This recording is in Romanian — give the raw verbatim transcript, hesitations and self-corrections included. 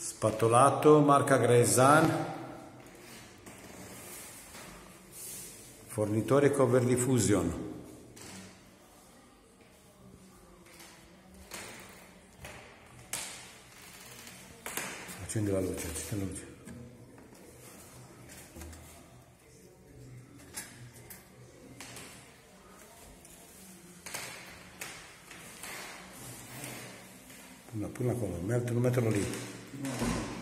Spatolato, marca Graesan, fornitore Cover Diffusion. Accendi la luce, accendi la luce. Una, una cosa, non metterlo lì.